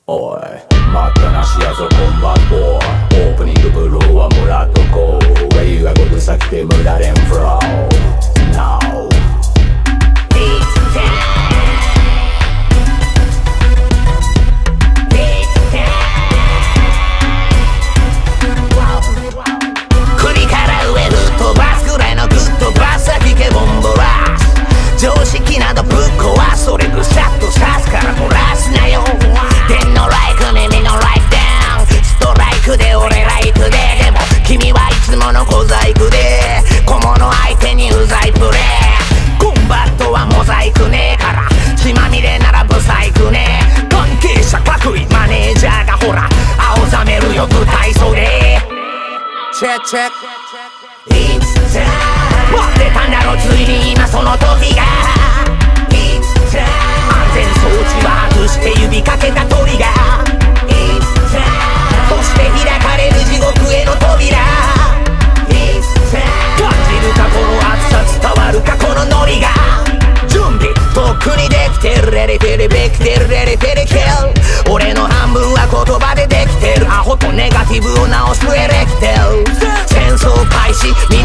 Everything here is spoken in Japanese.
おい、待ったなしやぞコンバット。オープニングブルーはもらっとこう。Where you are good さきて無駄連フロー Now 首から上吹っ飛ばすくらいのグッドバス先けボンボラ常識などぶっ壊すそれぐさっと刺すから漏らすなよ天のライク耳のライフダウンストライクで俺ライクででも君はいつもの小細工で小物相手にうざいプレーコンバットはモザイクねえから血まみれならブサイクね関係者各位マネージャーがほら青ざめるよ舞台袖チェックチェック It's time 待ってたんだろついに今その時が It's time 安全装置は外して指かけた鳥が It's time そして開かれる地獄への扉 It's time 感じるかこの熱さ伝わるかこのノリが準備とっくにできてるレレフェレベクテルレレフェレケル俺の半分は言葉でできてるアホとネガティブを直すエレクテル戦争開始